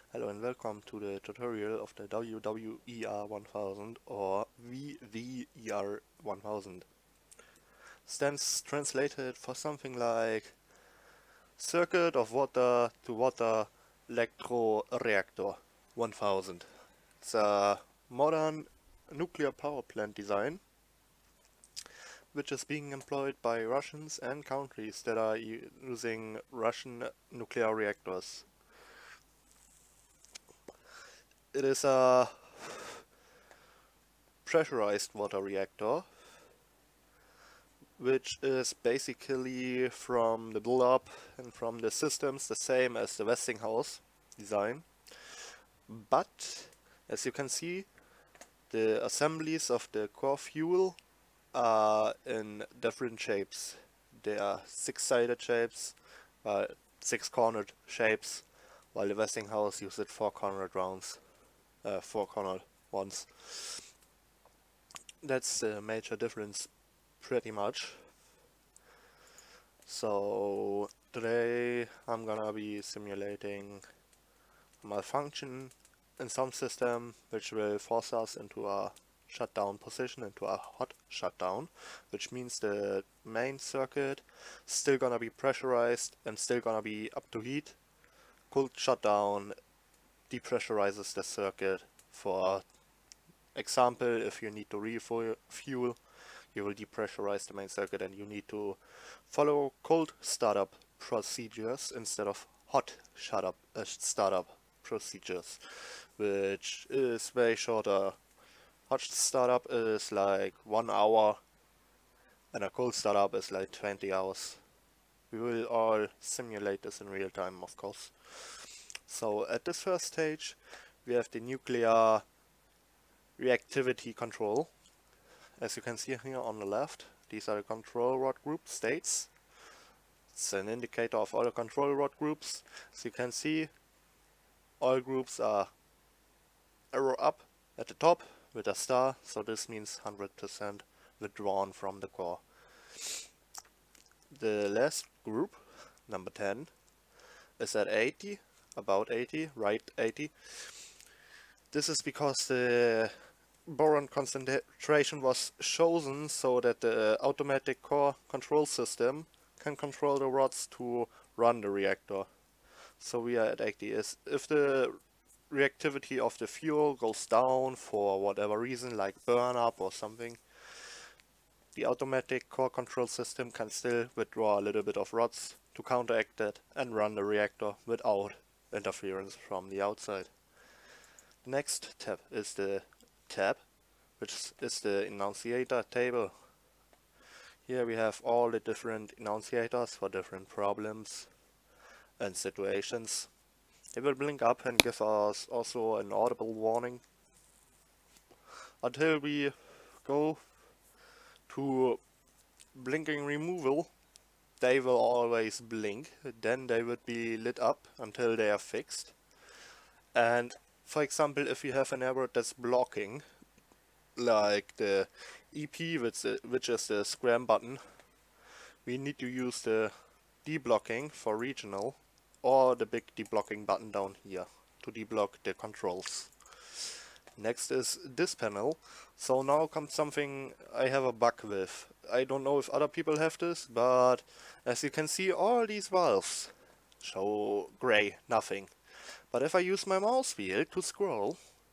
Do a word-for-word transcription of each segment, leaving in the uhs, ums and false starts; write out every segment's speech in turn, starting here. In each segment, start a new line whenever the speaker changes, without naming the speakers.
Hello and welcome to the tutorial of the W W E R one thousand or V V E R one thousand. Stands translated for something like Circuit of Water to Water Electroreactor one thousand. It's a modern nuclear power plant design which is being employed by Russians and countries that are using Russian nuclear reactors. It is a pressurized water reactor, which is basically from the build-up and from the systems the same as the Westinghouse design. But as you can see, the assemblies of the core fuel are in different shapes. They are six-sided shapes, uh, six-cornered shapes, while the Westinghouse uses four-cornered rounds, uh, four-cornered ones. That's the major difference, pretty much. So today I'm gonna be simulating malfunction in some system which will force us into a shutdown position, into a hot shutdown, which means the main circuit still gonna be pressurized and still gonna be up to heat. Cold shutdown depressurizes the circuit. For example, if you need to refuel, you will depressurize the main circuit and you need to follow cold startup procedures instead of hot shut-up, uh, startup procedures, which is very shorter. Hot startup is like one hour and a cold startup is like twenty hours. We will all simulate this in real time, of course. So at this first stage we have the nuclear reactivity control. As you can see here on the left, these are the control rod group states. It's an indicator of all the control rod groups. As you can see, all groups are arrow up at the top with a star, so this means one hundred percent withdrawn from the core. The last group, number ten, is at eighty, about eighty, right eighty. This is because the boron concentration was chosen so that the automatic core control system can control the rods to run the reactor. So we are at eighty. If the reactivity of the fuel goes down for whatever reason, like burn up or something, the automatic core control system can still withdraw a little bit of rods to counteract that and run the reactor without interference from the outside. The next tab is the tab, which is the enunciator table. Here we have all the different enunciators for different problems and situations. They will blink up and give us also an audible warning. Until we go to blinking removal, they will always blink, then they would be lit up until they are fixed. And for example, if you have an error that's blocking, like the E P, which is the scram button, we need to use the deblocking for regional or the big deblocking button down here to deblock the controls. Next is this panel. So now comes something I have a bug with. I don't know if other people have this, but as you can see, all these valves show gray, nothing. But if I use my mouse wheel to scroll,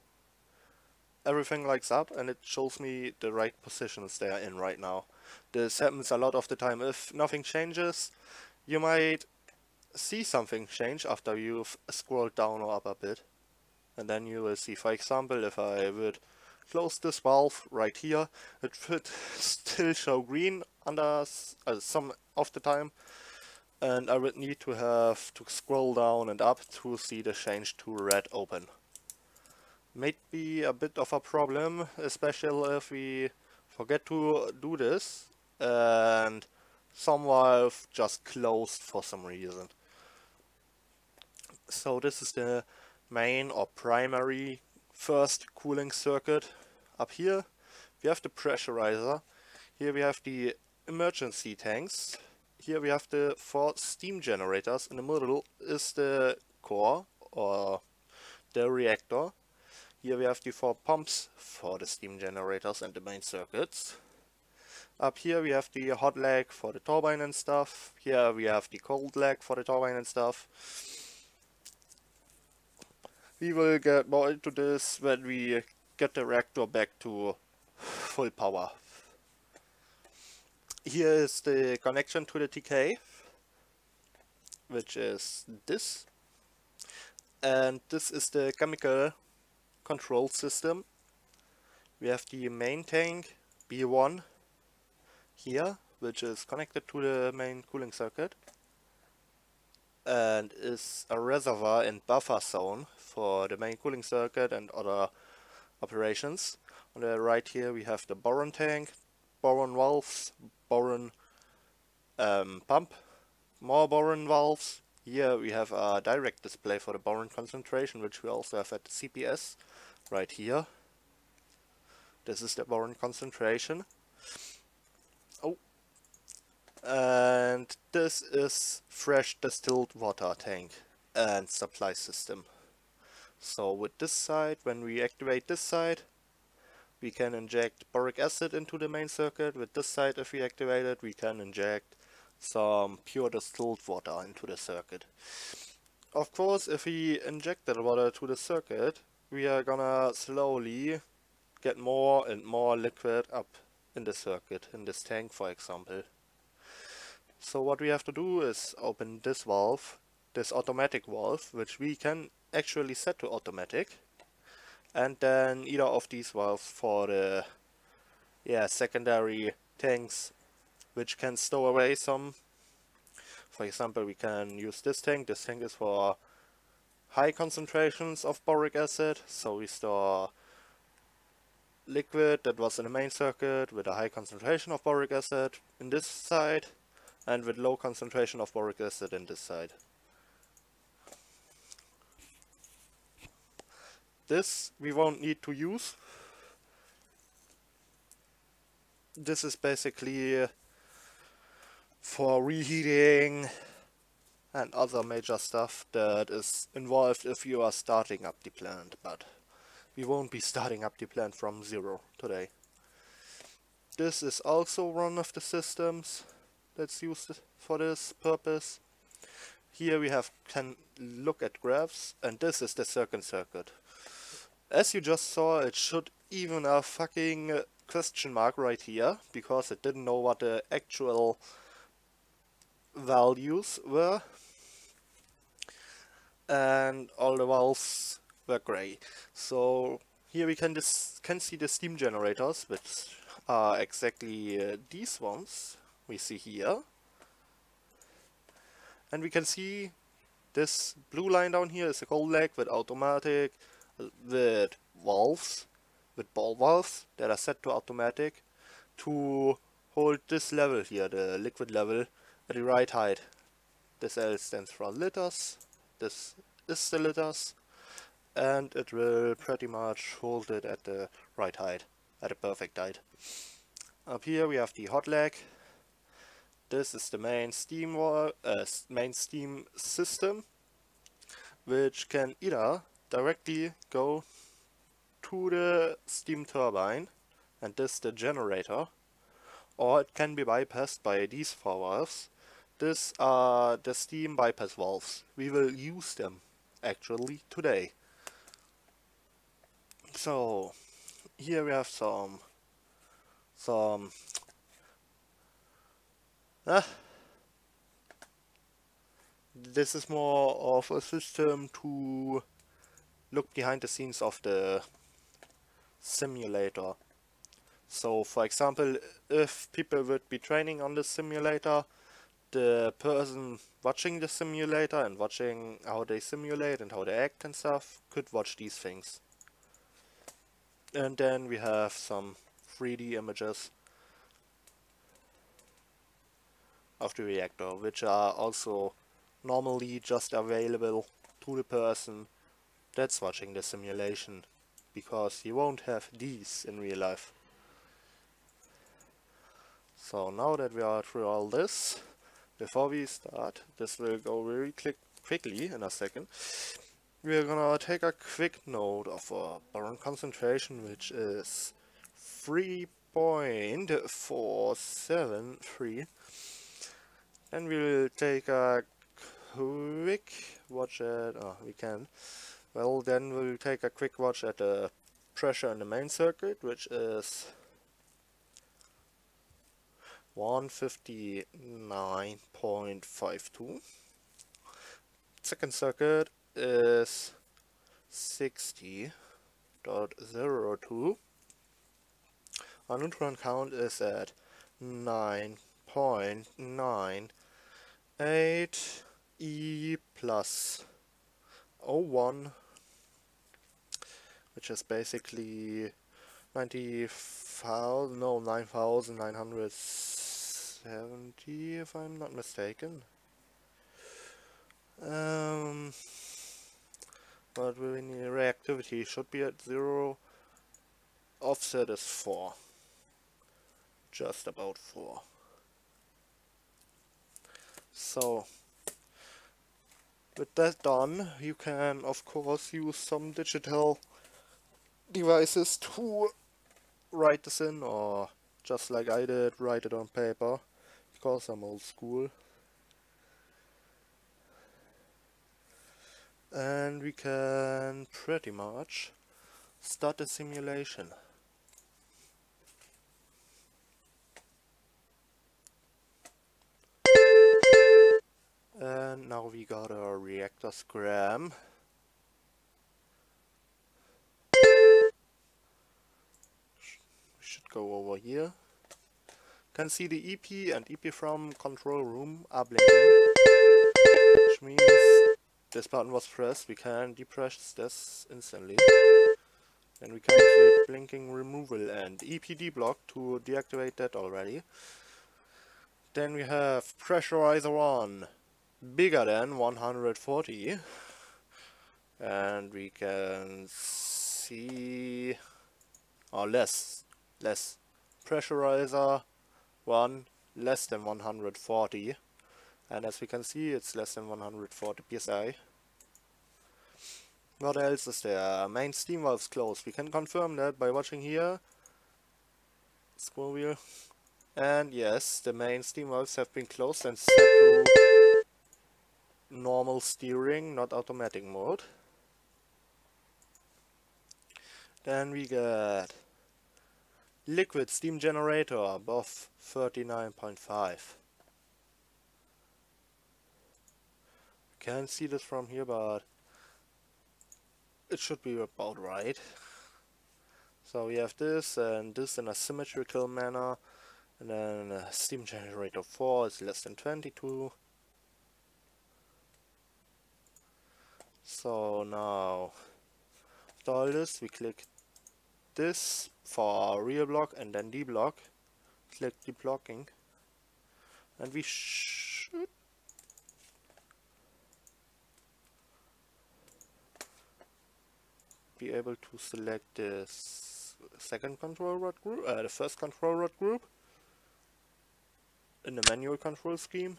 everything lights up and it shows me the right positions they are in right now. This happens a lot of the time. If nothing changes, you might see something change after you've scrolled down or up a bit. And then you will see, for example, if I would close this valve right here, it would still show green under uh, some of the time. And I would need to have to scroll down and up to see the change to red open. May be a bit of a problem, especially if we forget to do this and some valve just closed for some reason. So this is the main or primary first cooling circuit. Up here we have the pressurizer, here we have the emergency tanks, here we have the four steam generators, in the middle is the core or reactor. Here we have the four pumps for the steam generators and the main circuits. Up here we have the hot leg for the turbine and stuff. Here we have the cold leg for the turbine and stuff. We will get more into this when we get the reactor back to full power. Here is the connection to the T K, which is this. And this is the chemical control system. We have the main tank B one here, which is connected to the main cooling circuit and is a reservoir and buffer zone for the main cooling circuit and other operations. On the right here we have the boron tank, boron valves, boron um, pump, more boron valves. Here we have a direct display for the boron concentration, which we also have at the C P S, right here. This is the boron concentration. Oh, and this is fresh distilled water tank and supply system. So with this side, when we activate this side, we can inject boric acid into the main circuit. With this side, if we activate it, we can inject some pure distilled water into the circuit. Of course, if we inject that water to the circuit, we are gonna slowly get more and more liquid up in the circuit, in this tank for example. So what we have to do is open this valve, this automatic valve, which we can actually set to automatic, and then either of these valves for the yeah secondary tanks, which can stow away some. For example, we can use this tank. This tank is for high concentrations of boric acid, so we store liquid that was in the main circuit with a high concentration of boric acid in this side, and with low concentration of boric acid in this side. This we won't need to use. This is basically for reheating and other major stuff that is involved if you are starting up the plant, but we won't be starting up the plant from zero today. This is also one of the systems that's used for this purpose. Here we have can look at graphs, and this is the second circuit. As you just saw, it should even a fucking question mark right here, because it didn't know what the actual values were, and all the valves were grey. So here we can dis can see the steam generators, which are exactly uh, these ones we see here, and we can see this blue line down here is a cold leg with automatic, with valves, with ball valves that are set to automatic to hold this level here, the liquid level, at the right height. This L stands for liters, this is the liters, and it will pretty much hold it at the right height, at a perfect height. Up here we have the hot leg. This is the main steam wall, uh, main steam system, which can either directly go to the steam turbine, and this the generator, or it can be bypassed by these four valves. These are the steam bypass valves. We will use them actually today. So here we have some some ah, this is more of a system to look behind the scenes of the simulator. So for example, if people would be training on the simulator, the person watching the simulator and watching how they simulate and how they act and stuff could watch these things. And then we have some three D images of the reactor, which are also normally just available to the person that's watching the simulation, because you won't have these in real life. So now that we are through all this, before we start, this will go very quick, quickly in a second. we're gonna take a quick note of a burn concentration, which is three point four seven three. And we'll take a quick watch at, oh, we can. Well, then we'll take a quick watch at the pressure in the main circuit, which is one fifty-nine point five two. Second circuit is sixty point zero two. Our neutron count is at nine point nine eight E plus zero one, which is basically ninety thousand, no, nine thousand nine hundred seventy, if I'm not mistaken. Um, but when the reactivity should be at zero, offset is four, just about four. So, with that done, you can of course use some digital devices to write this in, or just like I did, write it on paper, because I'm old school. And we can pretty much start the simulation. And now we got our reactor scram. We should go over here. Can see the E P and E P from control room are blinking, which means this button was pressed. We can depress this instantly. And we can click blinking removal and E P D block to deactivate that already. Then we have pressurizer one, bigger than one hundred forty, and we can see, or less, less, pressurizer one less than one hundred forty, and as we can see it's less than one hundred forty P S I. What else is there? Main steam valves closed. We can confirm that by watching here. Scroll wheel. And yes, the main steam valves have been closed and set to normal steering, not automatic mode. Then we get liquid steam generator above thirty-nine point five. Can't see this from here, but it should be about right. So we have this and this in a symmetrical manner, and then uh, steam generator four is less than twenty-two. So now, after all this, we click this for our real block and then deblock. Click deblocking, and we should be able to select this second control rod group, uh, the first control rod group in the manual control scheme,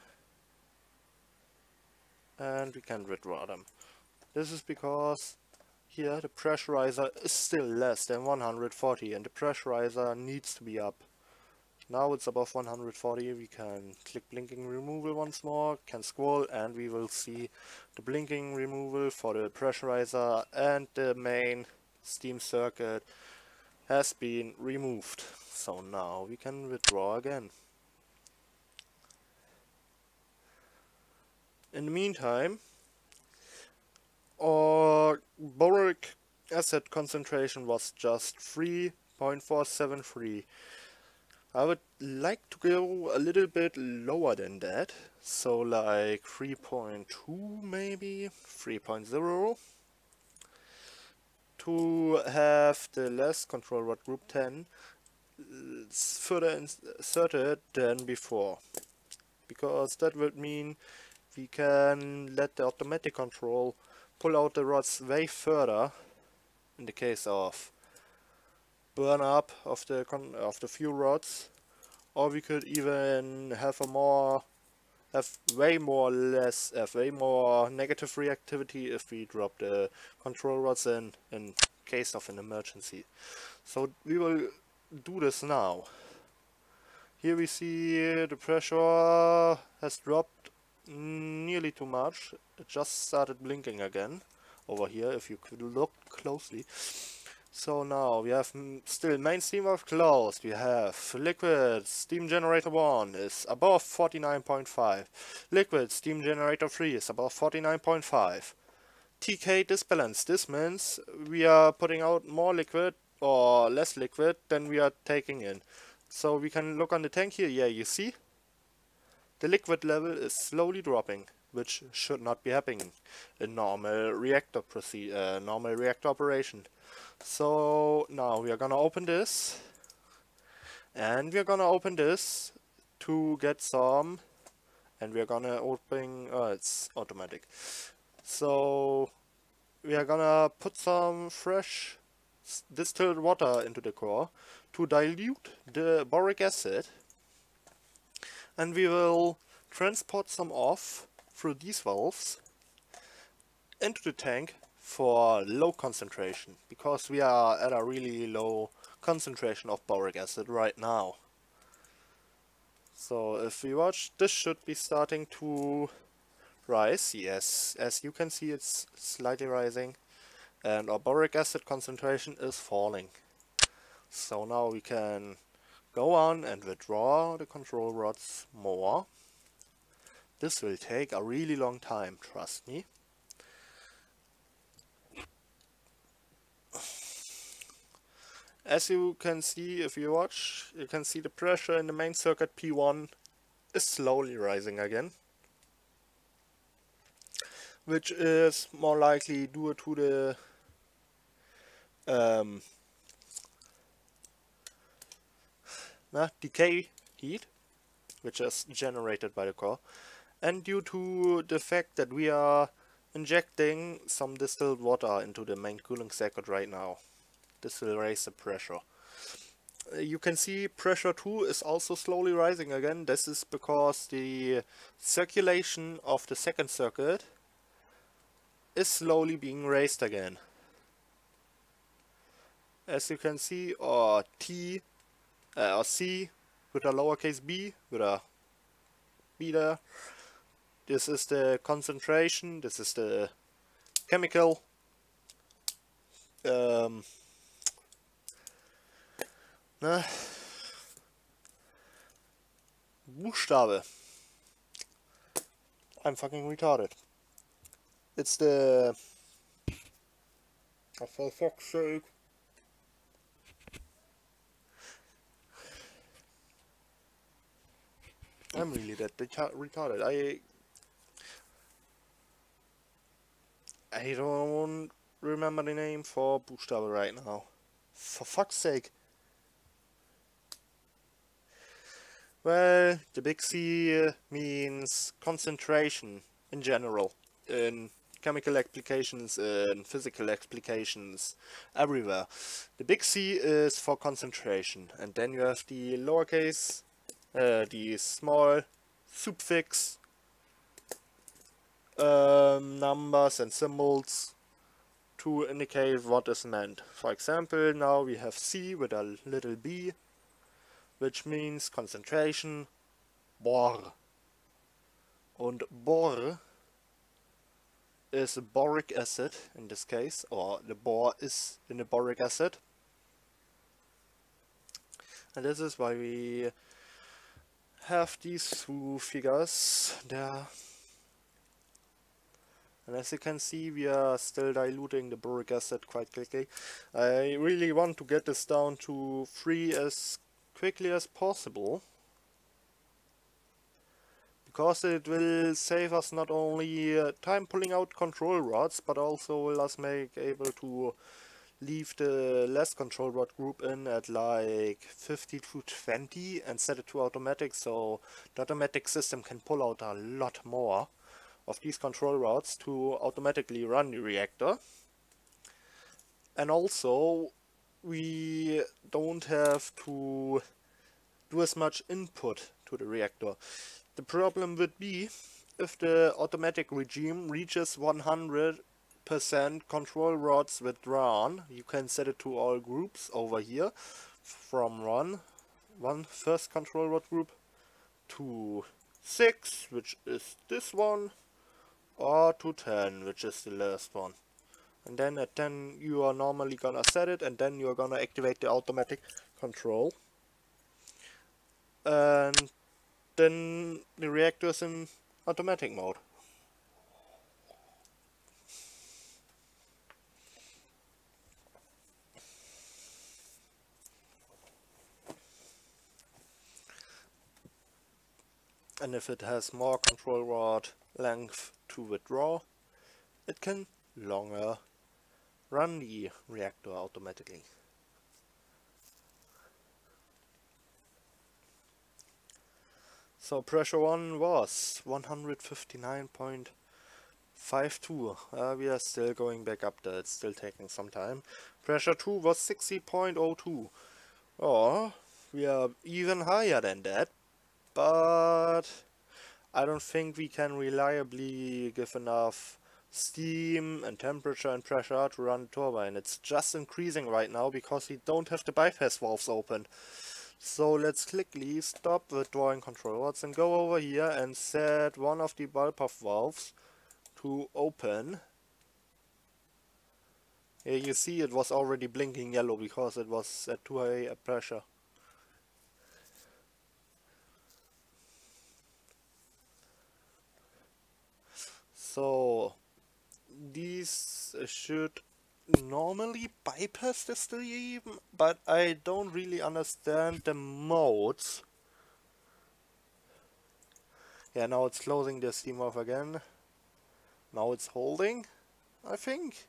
and we can withdraw them. This is because here the pressurizer is still less than one hundred forty and the pressurizer needs to be up. Now it's above one hundred forty, we can click blinking removal once more, can scroll, and we will see the blinking removal for the pressurizer and the main steam circuit has been removed. So now we can withdraw again. In the meantime, our boric acid concentration was just three point four seven three. I would like to go a little bit lower than that, so like three point two maybe, three point zero, to have the less control rod group ten further inserted than before, because that would mean we can let the automatic control pull out the rods way further in the case of burn up of the con of the fuel rods, or we could even have a more have way more less, have way more negative reactivity if we drop the control rods in, in case of an emergency. So we will do this now. Here we see the pressure has dropped nearly too much. It just started blinking again over here, if you could look closely. So now we have still main steam valve closed. We have liquid steam generator one is above forty-nine point five. Liquid steam generator three is above forty-nine point five. T K disbalance. This means we are putting out more liquid or less liquid than we are taking in. So we can look on the tank here. Yeah, you see? The liquid level is slowly dropping, which should not be happening in normal reactor proceed, uh, normal reactor operation. So now we are gonna open this, and we are gonna open this to get some, and we are gonna open, oh, it's automatic. So we are gonna put some fresh distilled water into the core to dilute the boric acid, and we will transport some off through these valves into the tank for low concentration, because we are at a really low concentration of boric acid right now. So if we watch, this should be starting to rise. Yes, as you can see, it's slightly rising, and our boric acid concentration is falling. So now we can go on and withdraw the control rods more. This will take a really long time, trust me. As you can see, if you watch, you can see the pressure in the main circuit P one is slowly rising again, which is more likely due to the um, nah, decay heat, which is generated by the core, and due to the fact that we are injecting some distilled water into the main cooling circuit right now. This will raise the pressure. Uh, you can see pressure two is also slowly rising again. This is because the circulation of the second circuit is slowly being raised again. As you can see, or T, uh, or C with a lowercase b, with a b there. This is the concentration, this is the chemical um, Na, Buchstabe. I'm fucking retarded. It's the... Oh, for fuck's sake. I'm really that retarded. I... I don't remember the name for Buchstabe right now. For fuck's sake. Well, the big C uh, means concentration in general, in chemical applications, in physical applications, everywhere. The big C is for concentration, and then you have the lowercase, uh, the small suffix um, numbers and symbols to indicate what is meant. For example, now we have C with a little b, which means concentration, Bor. And Bor is boric acid in this case, or the Bor is in the boric acid. And this is why we have these two figures there. And as you can see, we are still diluting the boric acid quite quickly. I really want to get this down to three as quickly as possible, because it will save us not only uh, time pulling out control rods, but also will us make able to leave the less control rod group in at like fifty to twenty and set it to automatic, so the automatic system can pull out a lot more of these control rods to automatically run the reactor. And also we don't have to do as much input to the reactor. The problem would be if the automatic regime reaches one hundred percent control rods withdrawn. You can set it to all groups over here from one, one first control rod group to six, which is this one, or to ten, which is the last one. And then at ten you are normally gonna set it, and then you're gonna activate the automatic control. And then the reactor is in automatic mode. And if it has more control rod length to withdraw, it can longer run the reactor automatically. So pressure one was one hundred fifty-nine point five two. Uh, we are still going back up there, it's still taking some time. Pressure two was sixty point zero two. Oh, we are even higher than that, but I don't think we can reliably give enough steam and temperature and pressure to run the turbine. It's just increasing right now because we don't have the bypass valves open. So let's quickly stop withdrawing control rods and go over here and set one of the bypass valves to open. Here you see it was already blinking yellow because it was at too high a pressure. So these should normally bypass the steam, but I don't really understand the modes. Yeah, now it's closing the steam off again. Now it's holding, I think.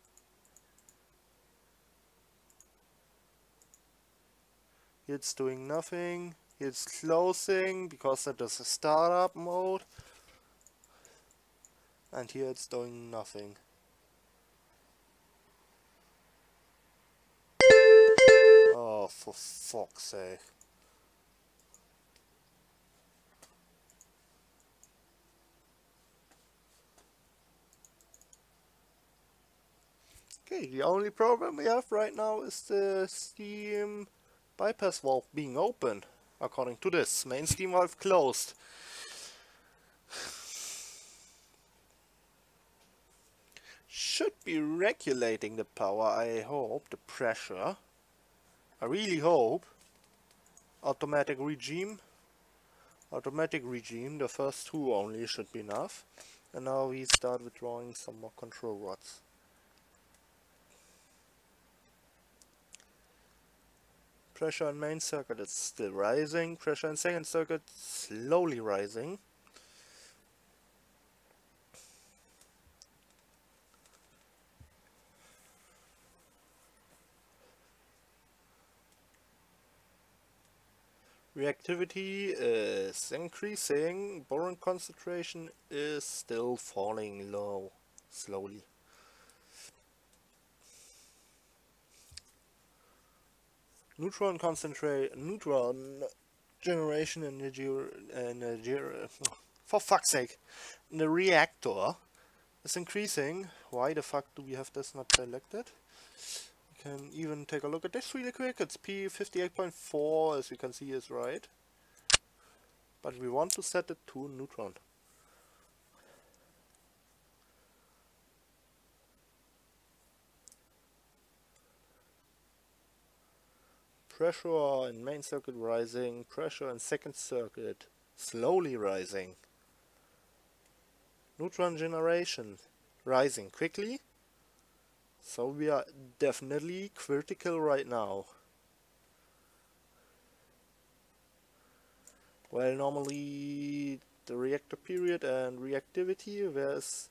It's doing nothing. It's closing because that is a startup mode. And here it's doing nothing. Oh, for fuck's sake. Okay, the only problem we have right now is the steam bypass valve being open. According to this, main steam valve closed. Should be regulating the power, I hope, the pressure. I really hope. Automatic regime. Automatic regime, the first two only should be enough. And now we start withdrawing some more control rods. Pressure in main circuit is still rising. Pressure in second circuit slowly rising. Reactivity is increasing, boron concentration is still falling low, slowly. Neutron concentrate, neutron generation in the, in the for fuck's sake, in the reactor is increasing. Why the fuck do we have this not selected? Can even take a look at this really quick. It's P fifty-eight point four, as you can see is right, but we want to set it to neutron. Pressure in main circuit rising, pressure in second circuit slowly rising. Neutron generation rising quickly. So we are definitely critical right now. Well, normally the reactor period and reactivity, there's...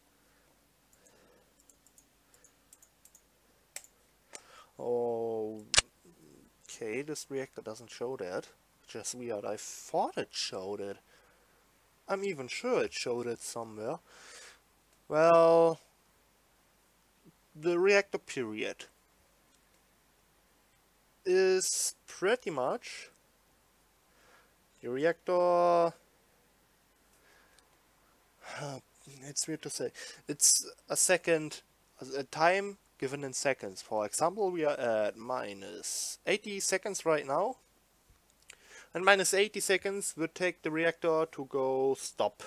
Oh, okay, this reactor doesn't show that. Just weird, I thought it showed it. I'm even sure it showed it somewhere. Well... The reactor period is pretty much the reactor Uh, it's weird to say. It's a second, a time given in seconds. For example, we are at minus eighty seconds right now. And minus eighty seconds would take the reactor to go stop.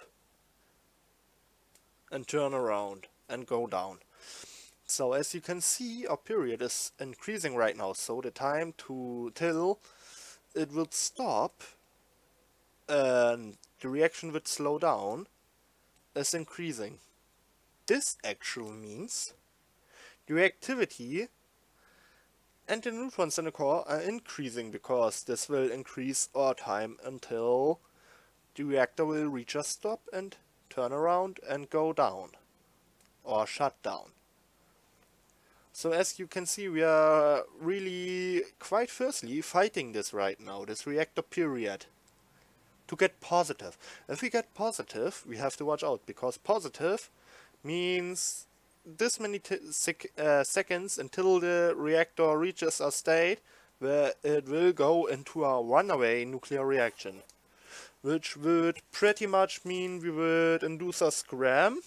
And turn around and go down. So as you can see, our period is increasing right now. So the time to till it would stop and the reaction would slow down is increasing. This actually means the reactivity and the neutrons in the core are increasing, because this will increase our time until the reactor will reach a stop and turn around and go down or shut down. So as you can see, we are really quite fiercely fighting this right now, this reactor period, to get positive. If we get positive, we have to watch out, because positive means this many t sec uh, seconds until the reactor reaches a state where it will go into a runaway nuclear reaction, which would pretty much mean we would induce a scram,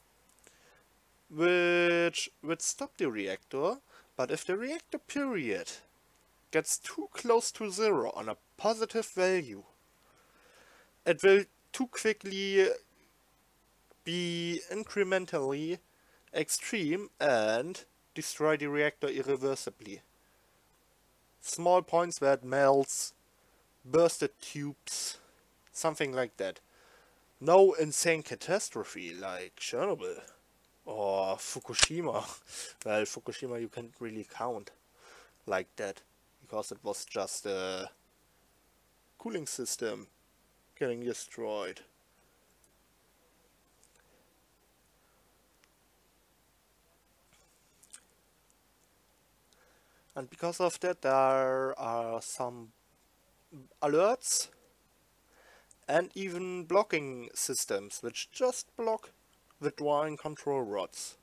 which would stop the reactor. But if the reactor period gets too close to zero on a positive value, it will too quickly be incrementally extreme and destroy the reactor irreversibly. Small points where it melts, bursted tubes, something like that. No insane catastrophe like Chernobyl or Fukushima. Well, Fukushima you can't really count like that, because it was just a cooling system getting destroyed. And because of that, there are some alerts and even blocking systems which just block withdrawing control rods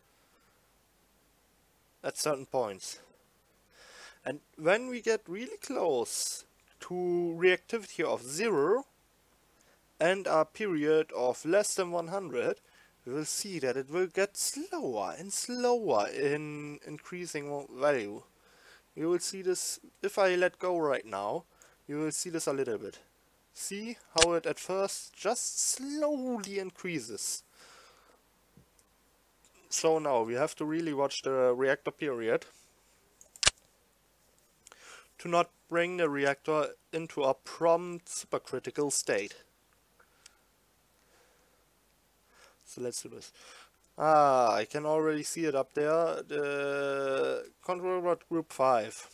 at certain points. And when we get really close to reactivity of zero and a period of less than one hundred, we will see that it will get slower and slower in increasing value. You will see this, if I let go right now, you will see this a little bit. See how it at first just slowly increases. So now we have to really watch the reactor period to not bring the reactor into a prompt supercritical state. So let's do this. Ah, I can already see it up there, the control rod group five.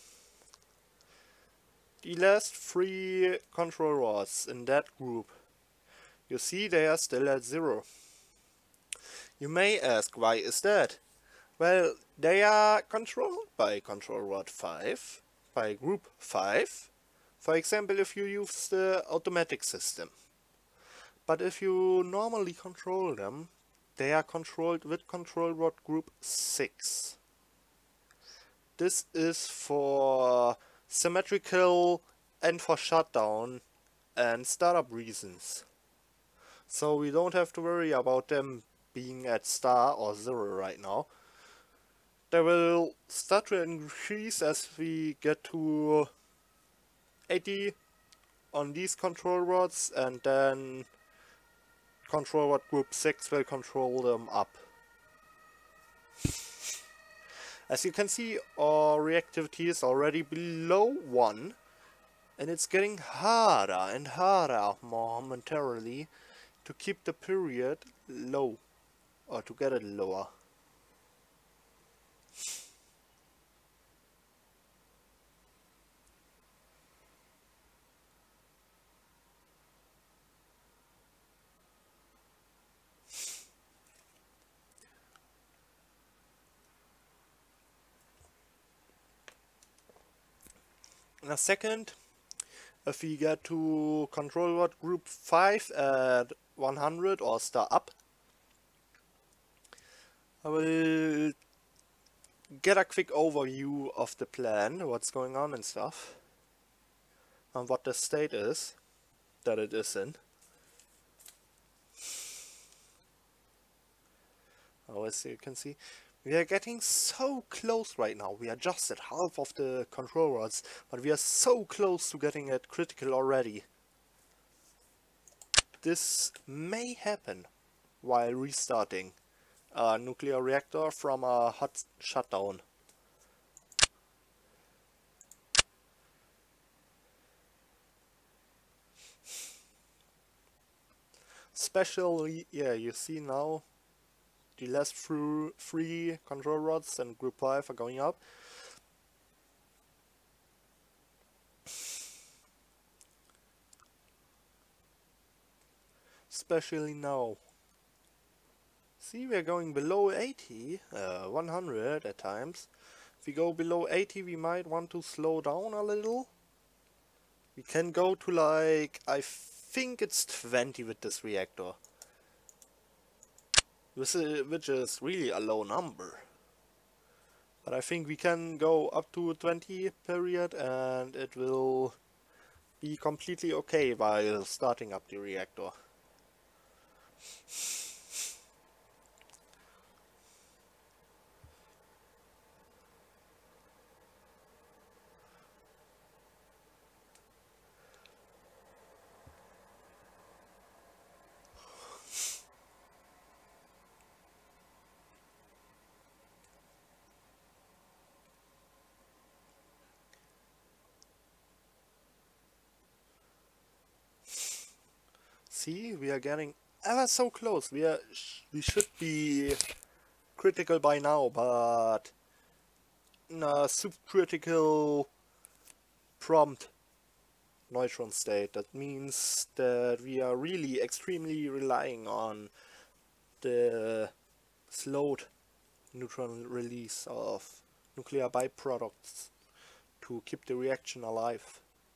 The last three control rods in that group, you see they are still at zero. You may ask, why is that? Well, they are controlled by control rod five, by group five. For example, if you use the automatic system. But if you normally control them, they are controlled with control rod group six. This is for symmetrical and for shutdown and startup reasons. So we don't have to worry about them being at star or zero right now. They will start to increase as we get to eighty on these control rods, and then control rod group six will control them up. As you can see, our reactivity is already below one, and it's getting harder and harder momentarily to keep the period low, or to get it lower. In a second, if we get to control rod group five at one hundred or star up, I will get a quick overview of the plan, what's going on and stuff, and what the state is that it is in. Now, as you can see, we are getting so close right now. We are just at half of the control rods, but we are so close to getting at critical already. This may happen while restarting a nuclear reactor from a hot shutdown. Especially, yeah, you see now the last through three control rods and group five are going up. Especially now. See, we are going below eighty, uh, one hundred at times. If we go below eighty, we might want to slow down a little. We can go to like, I think it's twenty with this reactor. Which is really a low number. But I think we can go up to twenty period and it will be completely okay while starting up the reactor. See, we are getting ever so close. We are sh we should be critical by now, but in a subcritical prompt neutron state. That means that we are really extremely relying on the slowed neutron release of nuclear byproducts to keep the reaction alive.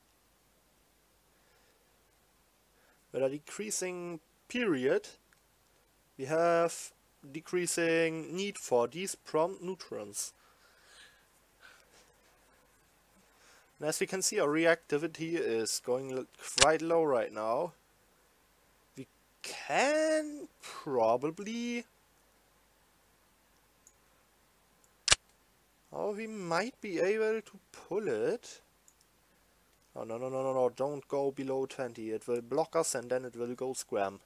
With a decreasing period, we have decreasing need for these prompt neutrons. And as we can see, our reactivity is going quite low right now. We can probably... Oh, we might be able to pull it. Oh, no, no, no, no, no, don't go below twenty. It will block us and then it will go scram.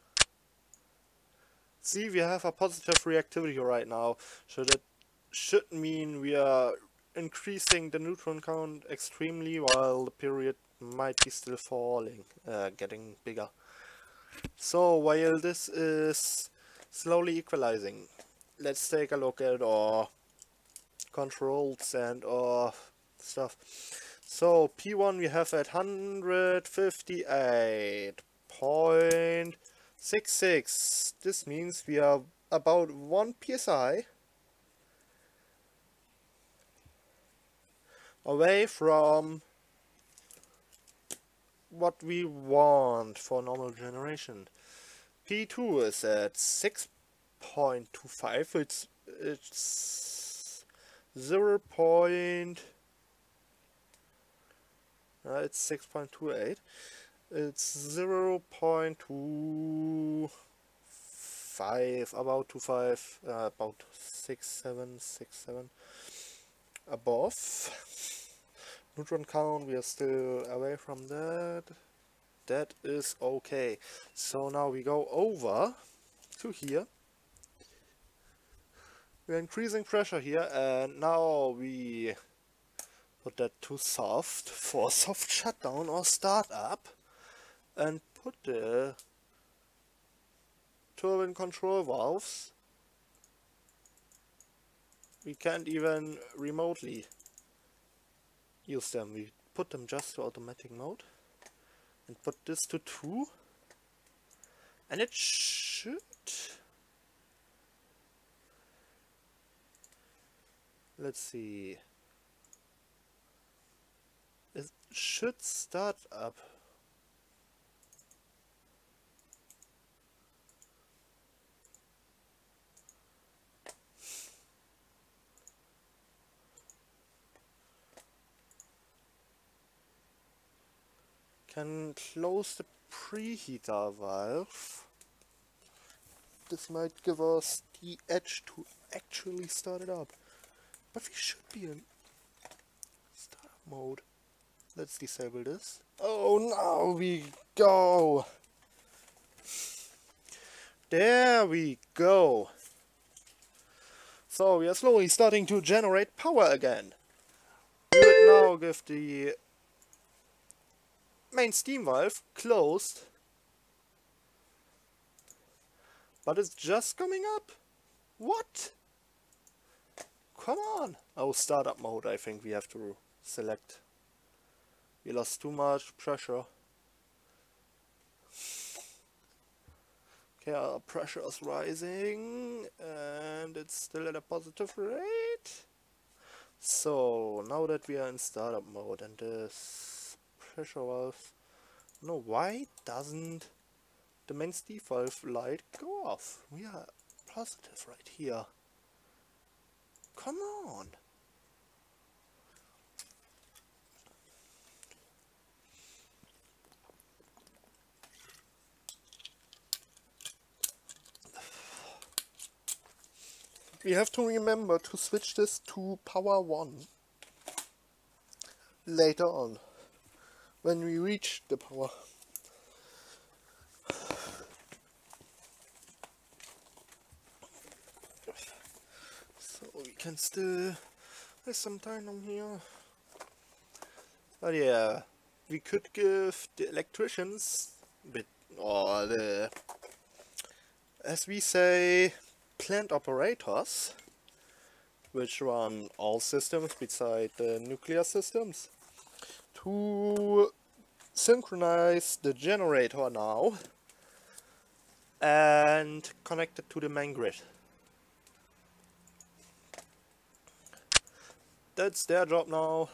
See, we have a positive reactivity right now. So that should mean we are increasing the neutron count extremely while the period might be still falling, uh, getting bigger. So while this is slowly equalizing, let's take a look at our controls and our stuff. So P one we have at one hundred fifty-eight point six six. This means we are about one P S I away from what we want for normal generation. P two is at six point two five. It's it's zero. Uh, it's six point two eight. It's zero point two five, about two five, uh, about six seven, six seven above. Neutron count, we are still away from that. That is okay. So now we go over to here. We're increasing pressure here, and now we put that to soft for soft shutdown or startup, and put the turbine control valves. We can't even remotely use them. We put them just to automatic mode and put this to two, and it should let's see. It should start up. Can close the preheater valve. This might give us the edge to actually start it up. But we should be in startup mode. Let's disable this. Oh, now we go! There we go! So we are slowly starting to generate power again. We will now give the main steam valve closed. But it's just coming up. What? Come on. Oh, startup mode I think we have to select. We lost too much pressure. Okay, our pressure is rising and it's still at a positive rate. So now that we are in startup mode and this pressure valve, no, why doesn't the main steam valve light go off? We are positive right here. Come on. We have to remember to switch this to power one later on, when we reach the power. So we can still have some time on here. But yeah, we could give the electricians, bit, or the, as we say, plant operators, which run all systems beside the nuclear systems, to synchronize the generator now and connect it to the main grid. That's their job now.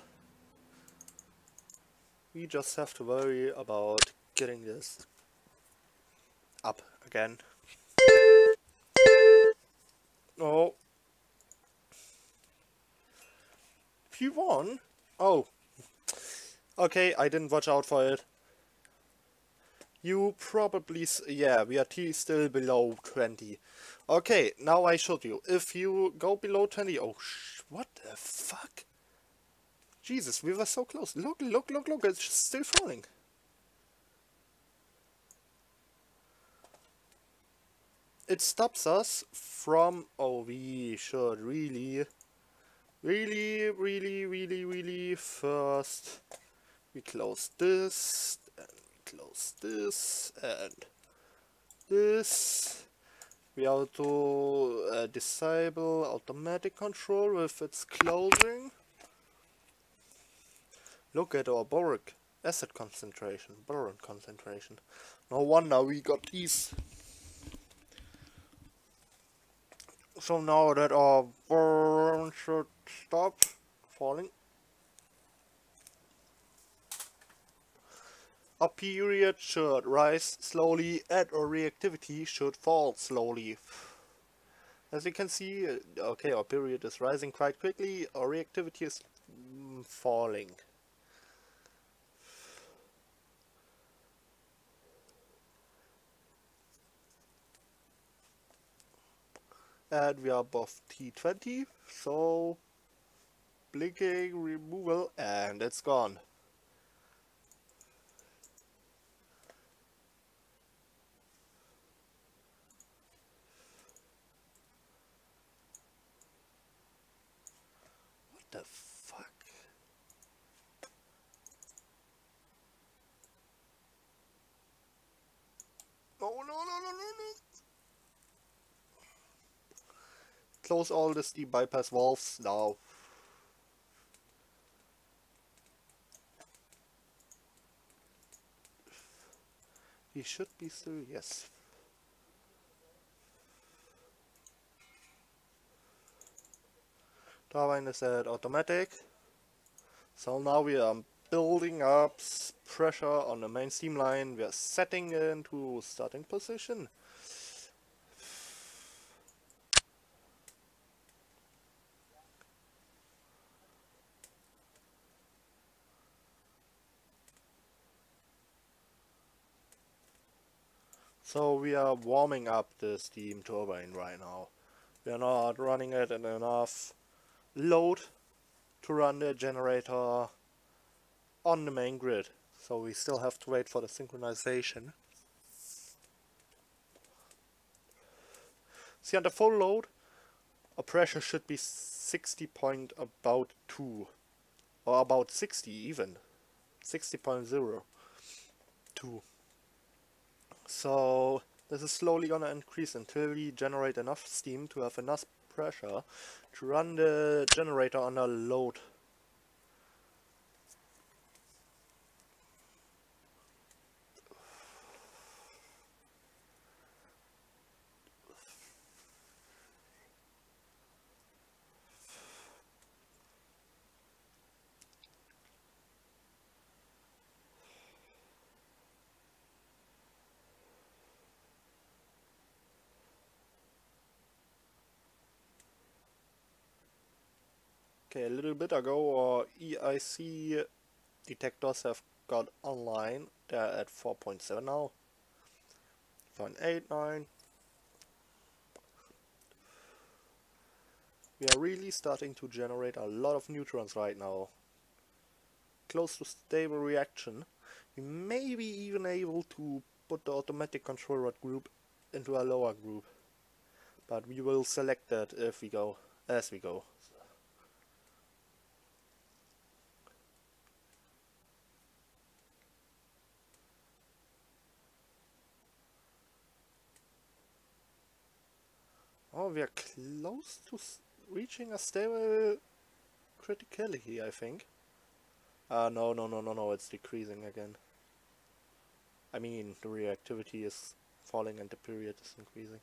We just have to worry about getting this up again. Oh. P one? Oh. Okay, I didn't watch out for it. You probably... S yeah, we are t still below twenty. Okay, now I showed you. If you go below twenty... Oh, sh what the fuck? Jesus, we were so close. Look, look, look, look. It's still falling. It stops us from... Oh, we should really... Really, really, really, really first we close this, and we close this, and this. We have to uh, disable automatic control with its closing. Look at our boric acid concentration, boron concentration. No wonder we got these. So now that our boron should stop falling, our period should rise slowly and our reactivity should fall slowly. As you can see, okay, our period is rising quite quickly, our reactivity is mm, falling. And we are above T twenty, so blinking removal and it's gone. What the fuck? No, no, no, no, no, no. Close all the steam bypass valves now. We should be still, yes. Turbine is at automatic. So now we are building up pressure on the main steam line. We are setting into starting position. So we are warming up the steam turbine right now. We are not running it in enough load to run the generator on the main grid. So we still have to wait for the synchronization. See, under full load, our pressure should be sixty point about two. Or about sixty even. sixty point zero two. So this is slowly gonna increase until we generate enough steam to have enough pressure to run the generator under load. Okay, a little bit ago our E I C detectors have got online. They're at four point seven now. four point eight nine. We are really starting to generate a lot of neutrons right now. Close to stable reaction. We may be even able to put the automatic control rod group into a lower group. But we will select that if we go, as we go. Oh, we are close to s reaching a stable criticality, I think. Ah, uh, no, no, no, no, no, it's decreasing again. I mean, the reactivity is falling and the period is increasing.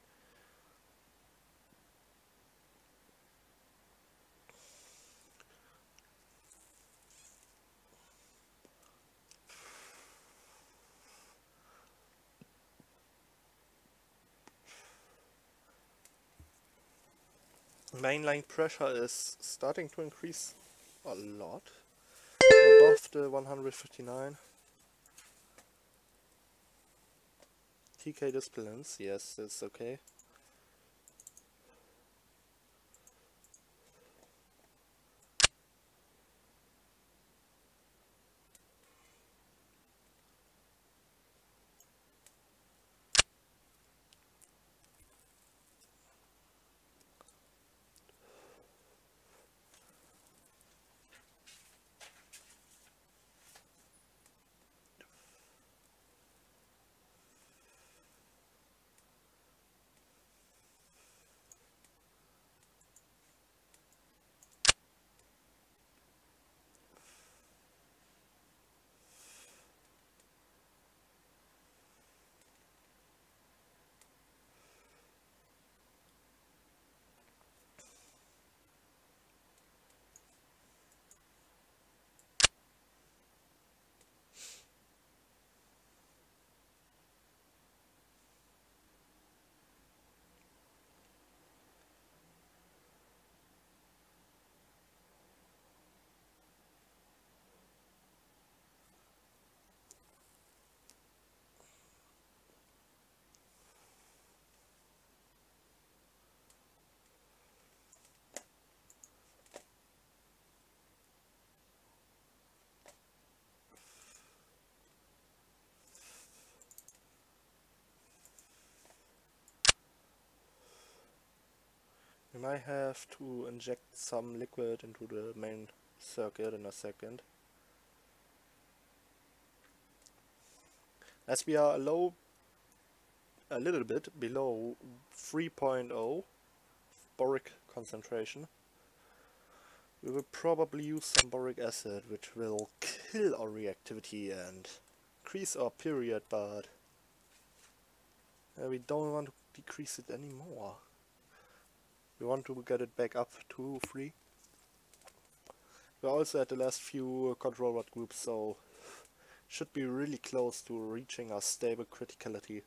Mainline pressure is starting to increase a lot, above the one hundred fifty-nine. T K disbalance, yes, it's okay. We might have to inject some liquid into the main circuit in a second. As we are low, a little bit below three point zero boric concentration, we will probably use some boric acid, which will kill our reactivity and increase our period, but uh, we don't want to decrease it anymore. We want to get it back up to three. We're also at the last few control rod groups, so should be really close to reaching a stable criticality.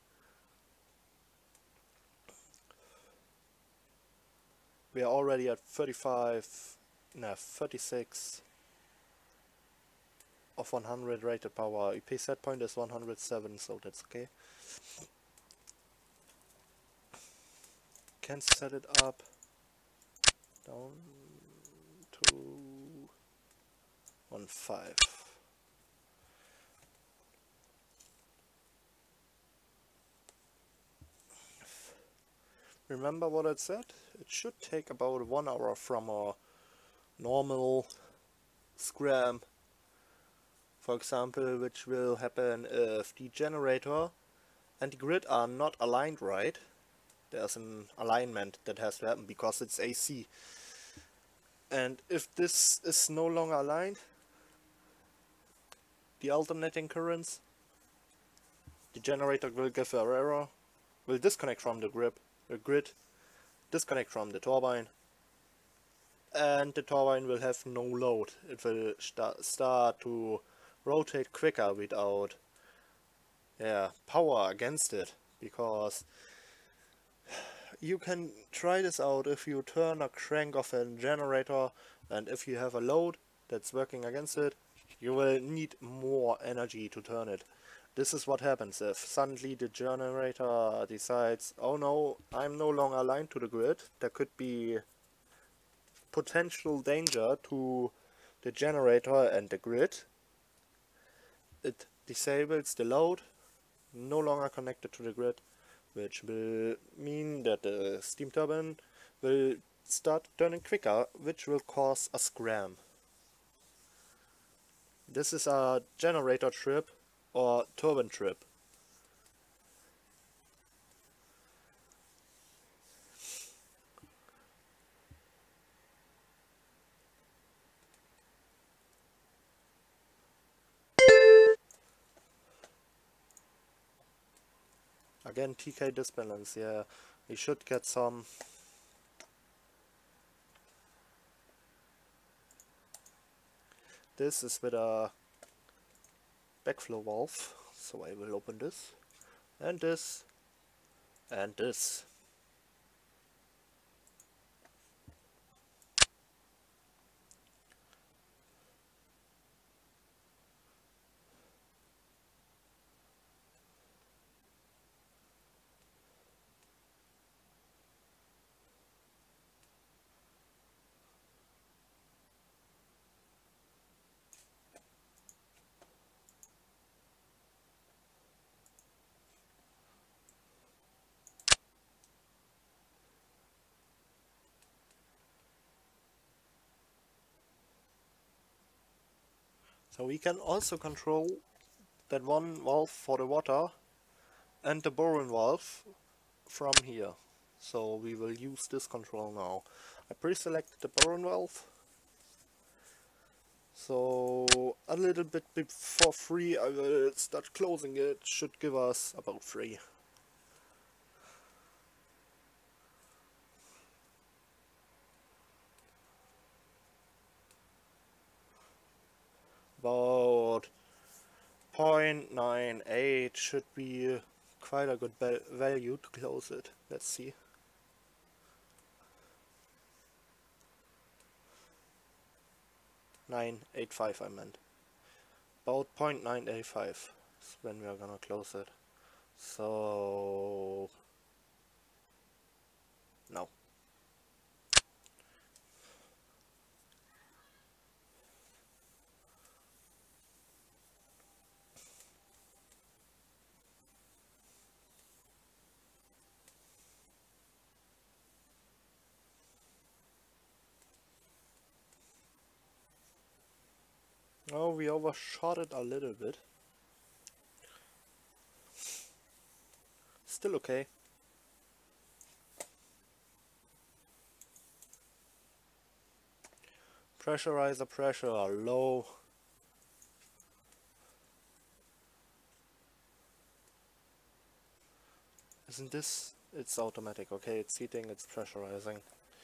We are already at thirty-five, no, thirty-six of one hundred rated power. E P set point is one hundred seven, so that's okay. Can set it up down to one five. Remember what I said? It should take about one hour from a normal scram, for example, which will happen if the generator and the grid are not aligned right. There's an alignment that has to happen because it's A C. And if this is no longer aligned, the alternating currents, the generator will give an error, will disconnect from the grid, the grid, disconnect from the turbine, and the turbine will have no load. It will sta start to rotate quicker without yeah, power against it, because you can try this out if you turn a crank of a generator, and if you have a load that's working against it, you will need more energy to turn it. This is what happens if suddenly the generator decides, oh no, I'm no longer aligned to the grid. There could be potential danger to the generator and the grid. It disables the load, no longer connected to the grid, which will mean that the steam turbine will start turning quicker, which will cause a scram. This is a generator trip or turbine trip. Again, T K disbalance, yeah, we should get some. This is with a backflow valve, so I will open this, and this, and this. So we can also control that one valve for the water and the boron valve from here. So we will use this control now. I pre-selected the boron valve. So a little bit before three I will start closing it. Should give us about three. About zero point nine eight should be quite a good value to close it. Let's see. nine eighty-five I meant. About zero point nine eight five is when we are gonna close it. So no. Oh, we overshot it a little bit. Still okay. Pressurizer pressure low. Isn't this? It's automatic. Okay, it's heating, it's pressurizing.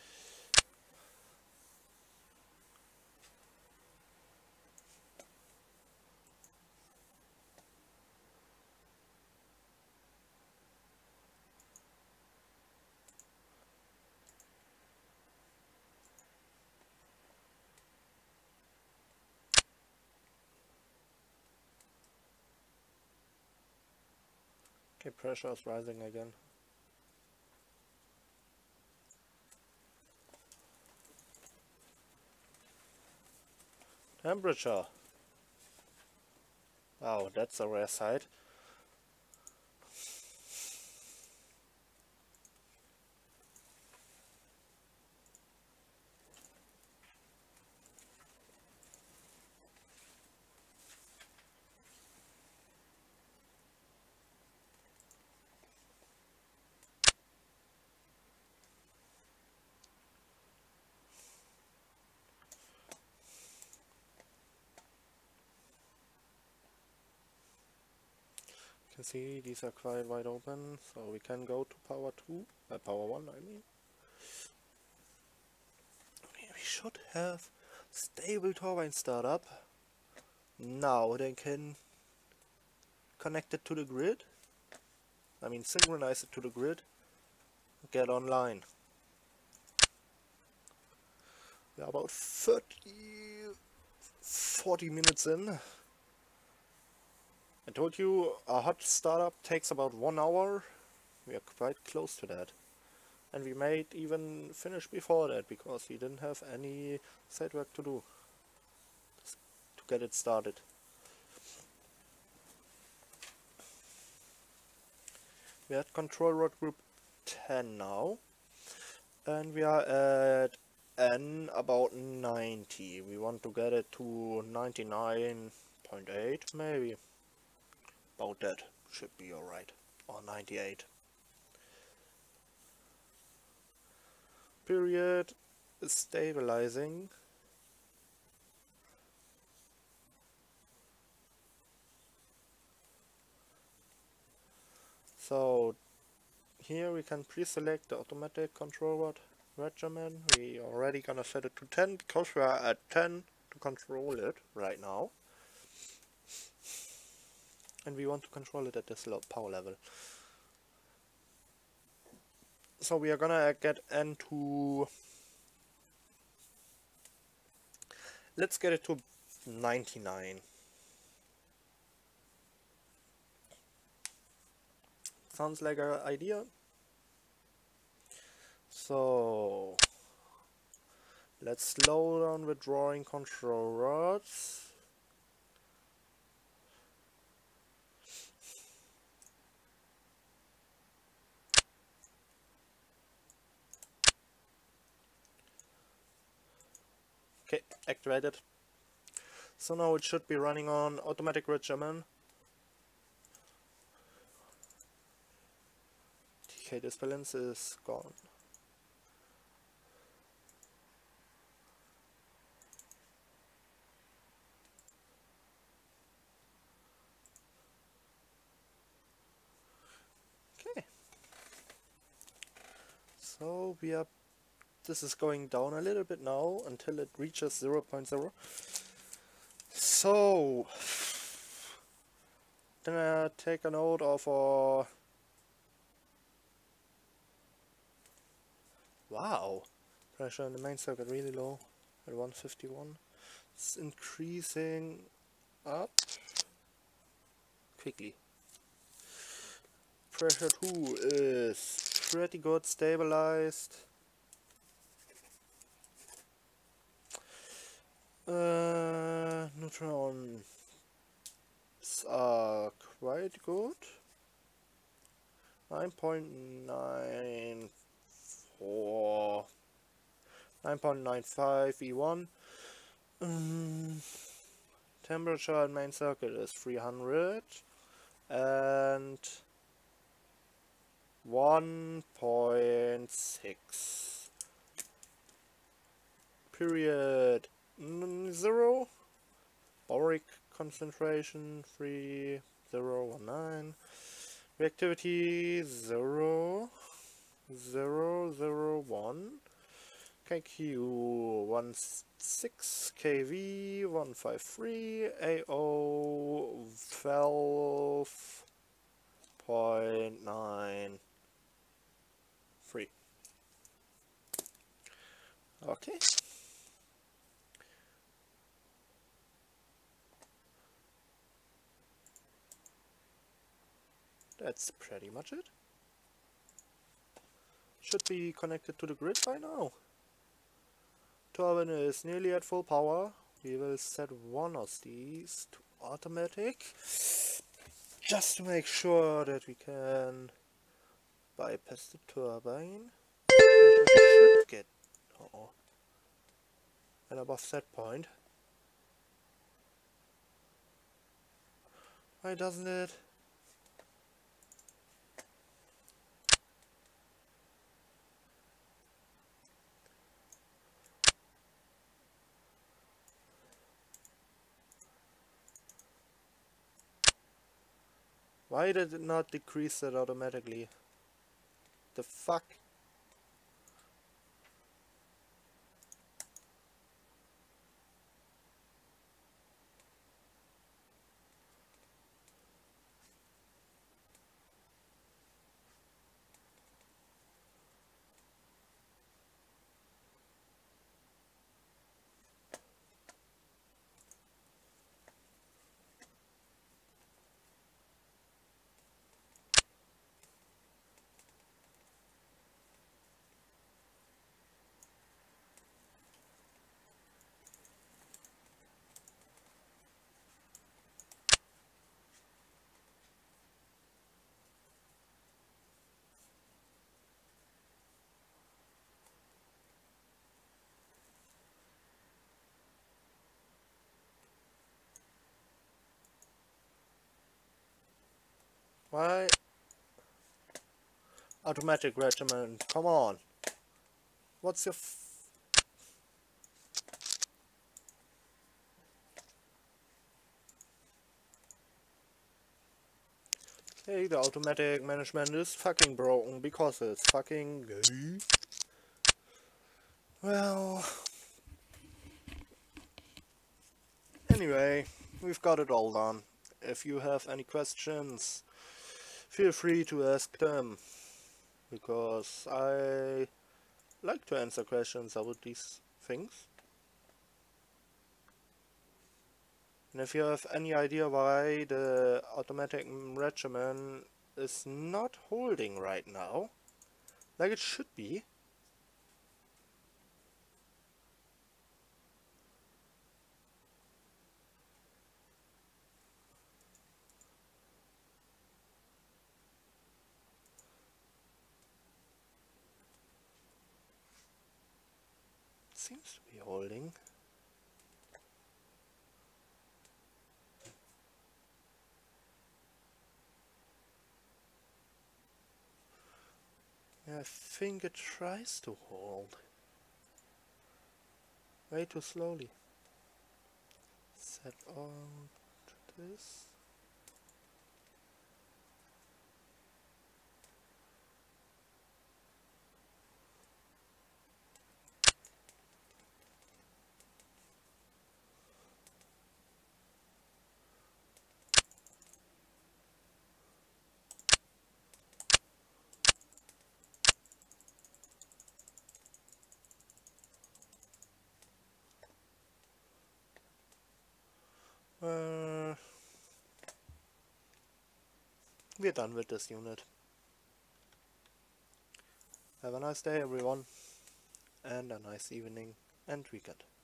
Okay, pressure is rising again. Temperature. Wow, that's a rare sight. You can see these are quite wide open, so we can go to power two, uh, power one I mean. We should have stable turbine startup. Now they can connect it to the grid. I mean synchronize it to the grid. Get online. We are about thirty, forty minutes in. I told you a hot startup takes about one hour. We are quite close to that. And we might even finish before that, because we didn't have any site work to do to get it started. We are at control rod group ten now. And we are at N about ninety. We want to get it to ninety-nine point eight maybe. About that should be alright. Or ninety-eight. Period is stabilizing. So here we can pre-select the automatic control rod regimen. We already gonna set it to ten because we are at ten to control it right now. And we want to control it at this low power level. So we are gonna get N to... Let's get it to ninety-nine. Sounds like an idea. So let's slow down withdrawing control rods. Okay, activated. So now it should be running on automatic regimen. T K disbalance is gone. Okay. So we are... This is going down a little bit now until it reaches zero point zero. So then I take a note of our... Wow, pressure in the main circuit really low at one fifty-one. It's increasing up quickly. Pressure two is pretty good, stabilized. Uh, neutrons are quite good. nine point nine four, nine point nine five E one. Um, temperature in main circuit is three hundred and one point six. Period zero. Boric concentration three zero one nine. Reactivity zero zero zero one. K Q one six, K V one five three, A O twelve point nine three. Okay. That's pretty much it. Should be connected to the grid by now. Turbine is nearly at full power. we will set one of these to automatic, just to make sure that we can bypass the turbine. Should get oh, and above set point. Why doesn't it? Why did it not decrease that automatically? The fuck? Why? Automatic regiment, come on. What's your f Hey, the automatic management is fucking broken because it's fucking gay. Well, anyway, we've got it all done. If you have any questions, feel free to ask them, because I like to answer questions about these things. And if you have any idea why the automatic regimen is not holding right now, like it should be, it seems to be holding. I think it tries to hold. Way too slowly. Set on to this. Uh, we're done with this unit. Have a nice day, everyone, and a nice evening and weekend.